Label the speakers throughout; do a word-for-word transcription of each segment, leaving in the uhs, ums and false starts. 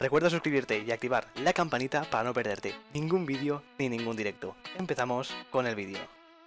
Speaker 1: Recuerda suscribirte y activar la campanita para no perderte ningún vídeo ni ningún directo. Empezamos con el vídeo.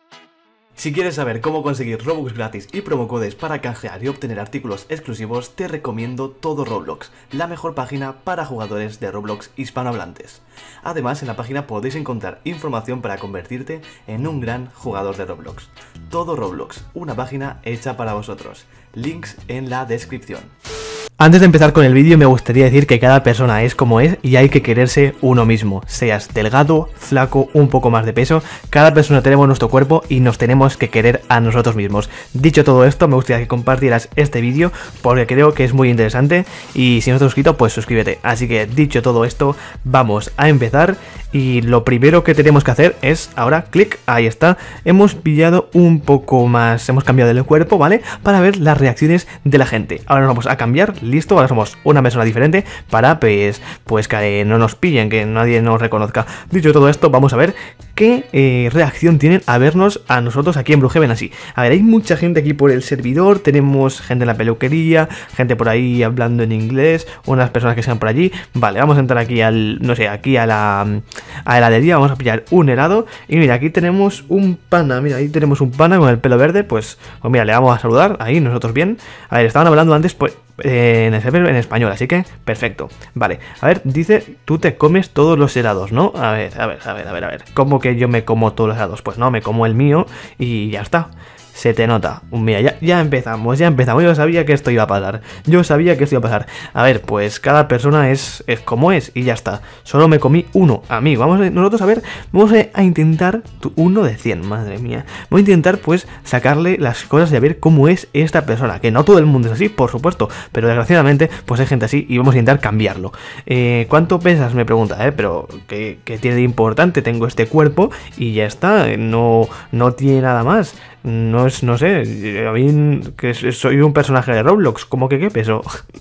Speaker 1: Si quieres saber cómo conseguir Robux gratis y promocodes para canjear y obtener artículos exclusivos, te recomiendo Todo Roblox, la mejor página para jugadores de Roblox hispanohablantes. Además, en la página podéis encontrar información para convertirte en un gran jugador de Roblox. Todo Roblox, una página hecha para vosotros. Links en la descripción. Antes de empezar con el vídeo me gustaría decir que cada persona es como es y hay que quererse uno mismo. Seas delgado, flaco, un poco más de peso, cada persona tenemos nuestro cuerpo y nos tenemos que querer a nosotros mismos. Dicho todo esto, me gustaría que compartieras este vídeo porque creo que es muy interesante y si no estás suscrito, pues suscríbete. Así que dicho todo esto, vamos a empezar y lo primero que tenemos que hacer es ahora, clic, ahí está, hemos pillado un poco más, hemos cambiado el cuerpo, ¿vale? Para ver las reacciones de la gente. Ahora nos vamos a cambiar. Listo, ahora somos una persona diferente para pues, pues que no nos pillen, que nadie nos reconozca. Dicho todo esto, vamos a ver qué eh, reacción tienen a vernos a nosotros aquí en Brookhaven así. A ver, hay mucha gente aquí por el servidor, tenemos gente en la peluquería, gente por ahí hablando en inglés, unas personas que sean por allí. Vale, vamos a entrar aquí al, no sé, aquí a la a heladería, vamos a pillar un helado. Y mira, aquí tenemos un pana, mira, ahí tenemos un pana con el pelo verde, pues, pues mira, le vamos a saludar, ahí, nosotros bien. A ver, estaban hablando antes, pues... en el server en español, así que perfecto. Vale, a ver, dice, tú te comes todos los helados, ¿no? A ver, a ver, a ver, a ver, a ver. ¿Cómo que yo me como todos los helados? Pues no, me como el mío y ya está. Se te nota. Mira, ya, ya empezamos, ya empezamos. Yo sabía que esto iba a pasar. Yo sabía que esto iba a pasar. A ver, pues cada persona es, es como es y ya está. Solo me comí uno, amigo. Vamos a, nosotros a ver, vamos a intentar uno de cien, madre mía. Voy a intentar pues sacarle las cosas y a ver cómo es esta persona. Que no todo el mundo es así, por supuesto. Pero desgraciadamente pues hay gente así y vamos a intentar cambiarlo. Eh, ¿Cuánto pesas? Me pregunta, ¿eh? Pero ¿qué, qué tiene de importante? Tengo este cuerpo y ya está. No, no tiene nada más. No es, no sé, a mí que soy un personaje de Roblox, ¿cómo que qué peso?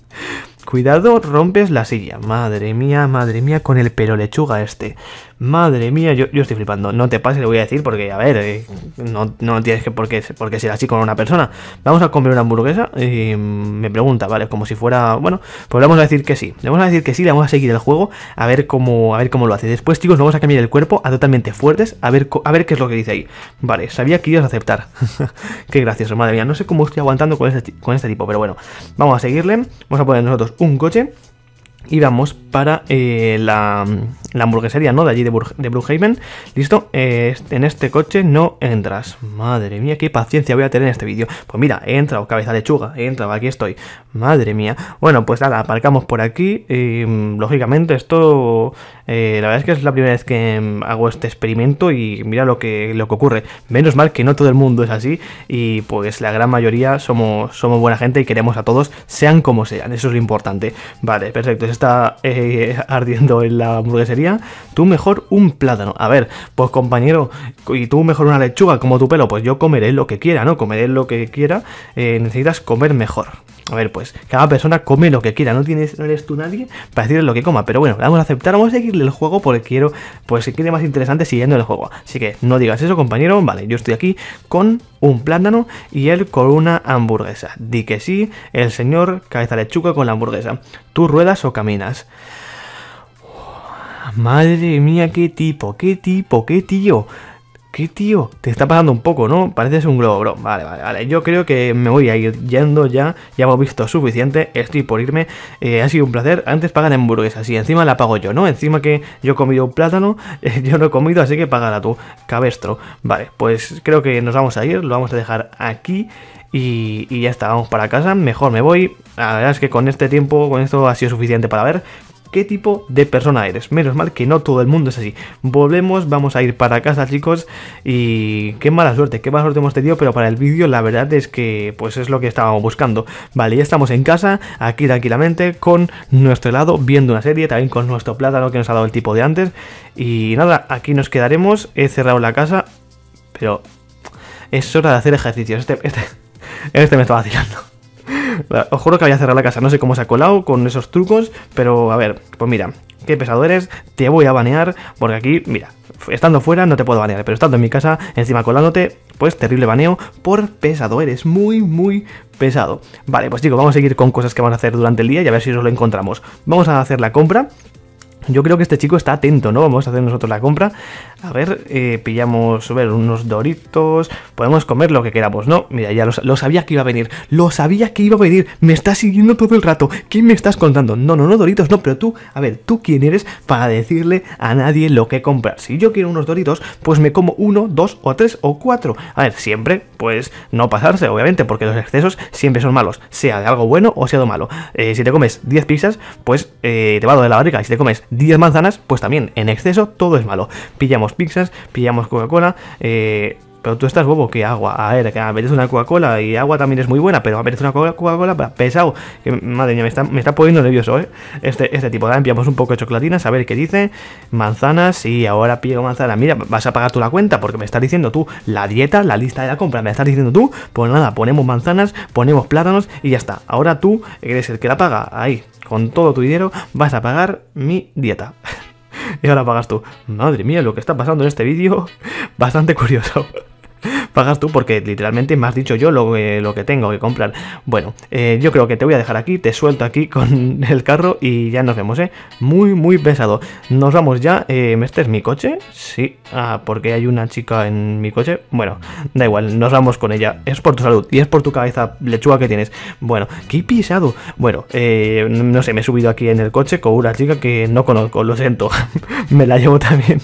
Speaker 1: Cuidado, rompes la silla. Madre mía, madre mía, con el pelo lechuga este. Madre mía, yo, yo estoy flipando. No te pases, le voy a decir, porque, a ver, eh, no, no tienes que por qué, por qué ser así con una persona. Vamos a comer una hamburguesa y me pregunta, ¿vale? Como si fuera... Bueno, pues le vamos a decir que sí. Le vamos a decir que sí, le vamos a seguir el juego a ver cómo, a ver cómo lo hace. Después, chicos, vamos a cambiar el cuerpo a totalmente fuertes, a ver, a ver qué es lo que dice ahí. Vale, sabía que ibas a aceptar. Qué gracioso, madre mía. No sé cómo estoy aguantando con este, con este tipo, pero bueno. Vamos a seguirle. Vamos a poner nosotros un coche y vamos para eh, la, la hamburguesería, ¿no? De allí de, Bur de Brookhaven. Listo, eh, en este coche no entras. Madre mía, qué paciencia voy a tener en este vídeo. Pues mira, he entrado, cabeza lechuga, he entrado, aquí estoy. Madre mía. Bueno, pues nada, aparcamos por aquí. Y, lógicamente esto, eh, la verdad es que es la primera vez que hago este experimento y mira lo que, lo que ocurre. Menos mal que no todo el mundo es así y pues la gran mayoría somos, somos buena gente y queremos a todos, sean como sean. Eso es lo importante. Vale, perfecto. Está eh, ardiendo en la hamburguesería. Tú mejor un plátano. A ver, pues compañero, y tú mejor una lechuga como tu pelo. Pues yo comeré lo que quiera, ¿no? Comeré lo que quiera. Eh, necesitas comer mejor. A ver, pues cada persona come lo que quiera. No tienes, no eres tú nadie para decirle lo que coma. Pero bueno, vamos a aceptar, vamos a seguirle el juego porque quiero, pues se quiere más interesante siguiendo el juego. Así que no digas eso, compañero. Vale, yo estoy aquí con un plátano y él con una hamburguesa. Di que sí, el señor cabeza lechuga con la hamburguesa. ¿Tú ruedas o caminas? Madre mía, qué tipo, qué tipo, qué tío. ¿Qué tío? Te está pasando un poco, ¿no? Pareces un globo, bro. Vale, vale, vale. Yo creo que me voy a ir yendo ya. Ya hemos visto suficiente. Estoy por irme. Eh, ha sido un placer. Antes pagan hamburguesas y encima la pago yo, ¿no? Encima que yo he comido un plátano. Eh, yo no he comido, así que págala tú, cabestro. Vale, pues creo que nos vamos a ir. Lo vamos a dejar aquí. Y, y ya está, vamos para casa. Mejor me voy. La verdad es que con este tiempo, con esto ha sido suficiente para ver qué tipo de persona eres. Menos mal que no todo el mundo es así. Volvemos, vamos a ir para casa, chicos. Y qué mala suerte, qué mala suerte hemos tenido. Pero para el vídeo la verdad es que pues es lo que estábamos buscando. Vale, ya estamos en casa, aquí tranquilamente, con nuestro helado, viendo una serie, también con nuestro plátano que nos ha dado el tipo de antes. Y nada, aquí nos quedaremos. He cerrado la casa, pero es hora de hacer ejercicios. Este, este, este me está vacilando. Os juro que voy a cerrar la casa, no sé cómo se ha colado con esos trucos, pero a ver, pues mira, qué pesado eres, te voy a banear, porque aquí, mira, estando fuera no te puedo banear, pero estando en mi casa, encima colándote, pues terrible baneo por pesado, eres muy, muy pesado. Vale, pues chicos, vamos a seguir con cosas que vamos a hacer durante el día y a ver si nos lo encontramos. Vamos a hacer la compra. Yo creo que este chico está atento, ¿no? Vamos a hacer nosotros la compra. A ver, eh, pillamos, a ver, unos doritos. Podemos comer lo que queramos, ¿no? Mira, ya lo, lo sabía que iba a venir. Lo sabía que iba a venir. Me está siguiendo todo el rato. ¿Qué me estás contando? No, no, no, doritos, no. Pero tú, a ver, ¿tú quién eres para decirle a nadie lo que comprar? Si yo quiero unos doritos, pues me como uno, dos o tres o cuatro. A ver, siempre, pues, no pasarse, obviamente, porque los excesos siempre son malos. Sea de algo bueno o sea de malo. Eh, si te comes diez pizzas, pues eh, te va a doler la barriga. Y si te comes diez manzanas, pues también en exceso todo es malo. Pillamos pizzas, pillamos Coca-Cola, eh, pero tú estás bobo, que agua, a ver, que me apetece una Coca-Cola y agua también es muy buena, pero me apetece una Coca-Cola pesado, que madre mía, me está, me está poniendo nervioso, ¿eh? Este, este tipo, también pillamos un poco de chocolatinas, a ver qué dice, manzanas, y ahora pillo manzanas, mira, vas a pagar tú la cuenta, porque me estás diciendo tú la dieta, la lista de la compra, me estás diciendo tú, pues nada, ponemos manzanas, ponemos plátanos y ya está, ahora tú eres el que la paga, ahí. Con todo tu dinero vas a pagar mi dieta. Y ahora pagas tú. Madre mía, lo que está pasando en este vídeo, bastante curioso. Pagas tú porque literalmente me has dicho yo lo, eh, lo que tengo que comprar. Bueno, eh, yo creo que te voy a dejar aquí, te suelto aquí con el carro y ya nos vemos, ¿eh? Muy, muy pesado. Nos vamos ya. Eh, ¿Este es mi coche? Sí. Ah, porque hay una chica en mi coche. Bueno, da igual, nos vamos con ella. Es por tu salud y es por tu cabeza lechuga que tienes. Bueno, qué pisado. Bueno, eh, no sé, me he subido aquí en el coche con una chica que no conozco, lo siento. Me la llevo también.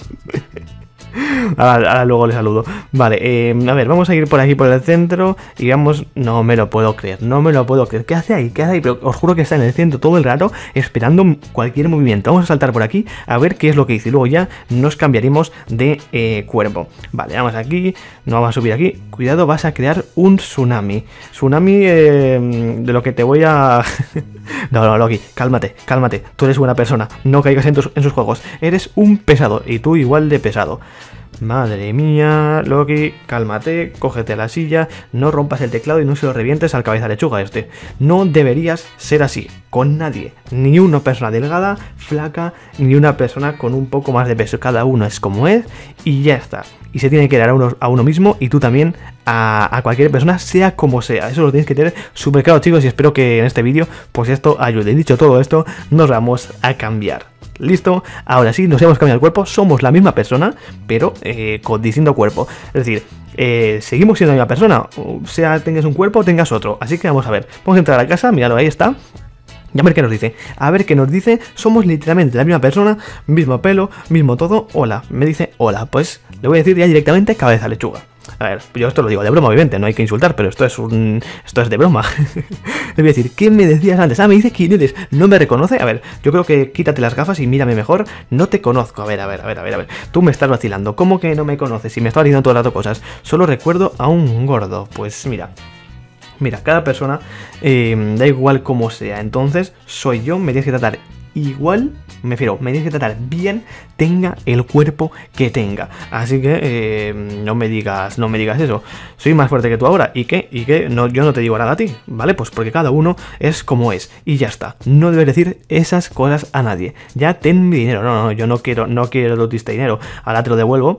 Speaker 1: Ahora, ahora luego le saludo. Vale, eh, a ver, vamos a ir por aquí por el centro y vamos... No me lo puedo creer, no me lo puedo creer. ¿Qué hace ahí? ¿Qué hace ahí? Pero os juro que está en el centro todo el rato esperando cualquier movimiento. Vamos a saltar por aquí a ver qué es lo que dice. Y luego ya nos cambiaremos de eh, cuerpo. Vale, vamos aquí, nos vamos a subir aquí. Cuidado, vas a crear un tsunami. Tsunami eh, de lo que te voy a... No, no, Loki, cálmate, cálmate. Tú eres buena persona, no caigas en, tus, en sus juegos. Eres un pesado y tú igual de pesado. Madre mía, Loki, cálmate, cógete la silla, no rompas el teclado y no se lo revientes al cabeza lechuga este. No deberías ser así, con nadie. Ni una persona delgada, flaca, ni una persona con un poco más de peso. Cada uno es como es y ya está. Y se tiene que dar a uno, a uno mismo y tú también a, a cualquier persona, sea como sea. Eso lo tienes que tener súper claro, chicos, y espero que en este vídeo pues esto ayude. Dicho todo esto, nos vamos a cambiar. ¿Listo? Ahora sí, nos hemos cambiado el cuerpo, somos la misma persona, pero eh, con distinto cuerpo. Es decir, eh, seguimos siendo la misma persona, sea tengas un cuerpo o tengas otro. Así que vamos a ver, vamos a entrar a la casa, míralo, ahí está. Y a ver qué nos dice, a ver qué nos dice, somos literalmente la misma persona, mismo pelo, mismo todo, hola, me dice hola, pues le voy a decir ya directamente cabeza lechuga. A ver, yo esto lo digo de broma, obviamente, no hay que insultar, pero esto es un... esto es de broma. Le voy a decir, ¿qué me decías antes? Ah, me dice quién eres, ¿no me reconoce? A ver, yo creo que quítate las gafas y mírame mejor, no te conozco. A ver, a ver, a ver, a ver, a ver, tú me estás vacilando, ¿cómo que no me conoces? Y me estás diciendo todo el rato cosas, solo recuerdo a un gordo, pues mira... Mira, cada persona, eh, da igual como sea, entonces soy yo, me tienes que tratar igual, me refiero, me tienes que tratar bien, tenga el cuerpo que tenga. Así que eh, no me digas, no me digas eso. Soy más fuerte que tú ahora. ¿Y qué? ¿Y qué? No, yo no te digo nada a ti, ¿vale? Pues porque cada uno es como es. Y ya está. No debes decir esas cosas a nadie. Ya ten mi dinero. No, no, yo no quiero, no quiero este dinero. Ahora te lo devuelvo.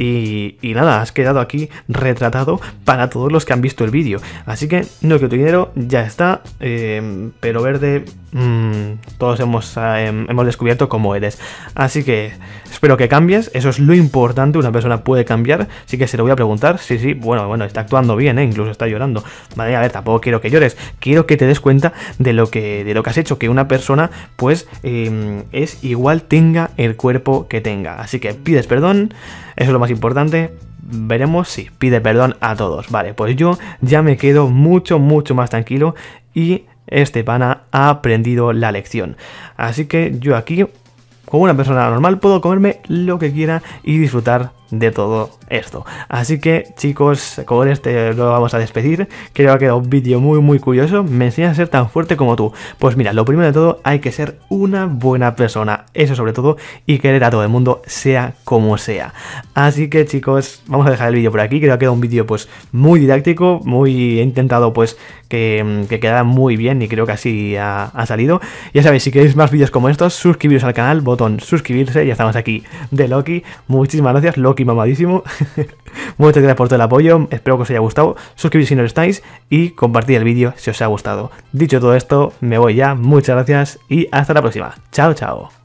Speaker 1: Y, y nada, has quedado aquí retratado para todos los que han visto el vídeo. Así que no quiero tu dinero, ya está. Eh, pero verde, mmm, todos hemos, eh, hemos descubierto cómo eres. Así que espero que cambies, eso es lo importante, una persona puede cambiar, sí que se lo voy a preguntar, sí, sí, bueno, bueno, está actuando bien, ¿eh? Incluso está llorando, vale, a ver, tampoco quiero que llores, quiero que te des cuenta de lo que, de lo que has hecho, que una persona, pues, eh, es igual tenga el cuerpo que tenga, así que pides perdón, eso es lo más importante. Veremos si pide perdón a todos. Vale, pues yo ya me quedo mucho, mucho más tranquilo y este pana ha aprendido la lección. Así que yo aquí, como una persona normal, puedo comerme lo que quiera y disfrutar de todo esto. Así que chicos, con este lo vamos a despedir. Creo que ha quedado un vídeo muy muy curioso. Me enseñas a ser tan fuerte como tú. Pues mira, lo primero de todo, hay que ser una buena persona, eso sobre todo, y querer a todo el mundo, sea como sea. Así que chicos, vamos a dejar el vídeo por aquí. Creo que ha quedado un vídeo pues muy didáctico, muy he intentado pues que, que quedara muy bien, y creo que así ha, ha salido. Ya sabéis, si queréis más vídeos como estos, suscribiros al canal, botón suscribirse. Ya estamos aquí de Loki. Muchísimas gracias, Loki mamadísimo. Muchas gracias por todo el apoyo, espero que os haya gustado. Suscribiros si no lo estáis y compartid el vídeo si os ha gustado. Dicho todo esto, me voy ya, muchas gracias y hasta la próxima. Chao, chao.